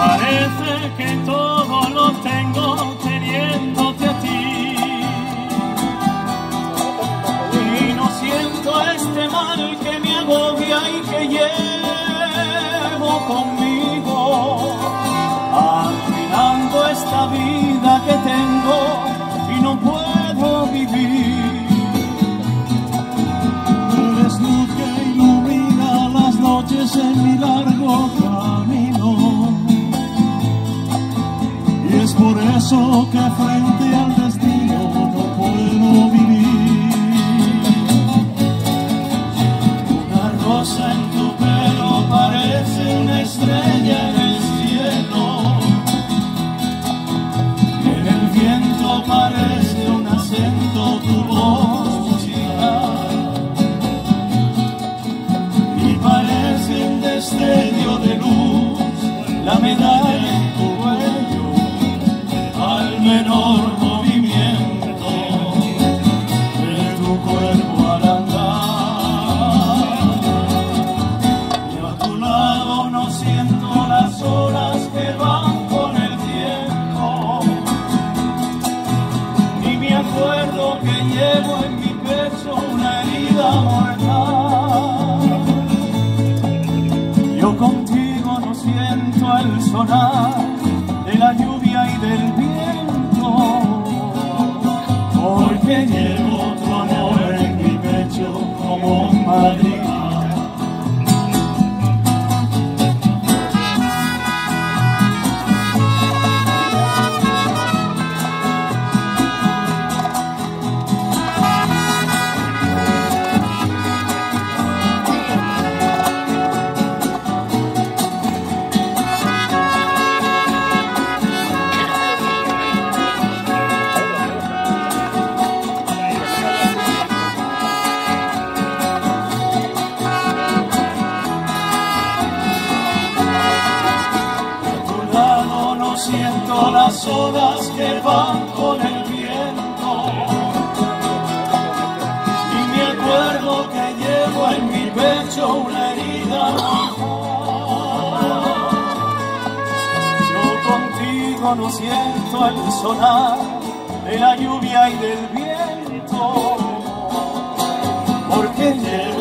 Parece que todo lo tengo teniéndote a ti, y no siento este mal que me agobia y que llevo conmigo, arruinando esta vida que tengo y no puedo vivir. Eres luz que ilumina las noches en mi largo camino, y es por eso que frente al destino no puedo vivir. Una rosa en tu pelo parece una estrella en el cielo, y en el viento parece un acento tu voz musical, y parece un destello de luz la medalla en tu cuello al menor movimiento de tu cuerpo al andar. Y a tu lado no siento las horas que van con el tiempo, ni me acuerdo que llevo en mi pecho una herida mortal. Yo contigo no siento el sonar de la lluvia y del viento, porque llevo tu amor en mi pecho como un madrigal. Siento las olas que van con el viento, y me acuerdo que llevo en mi pecho una herida mortal. Yo contigo no siento el sonar de la lluvia y del viento, porque llevo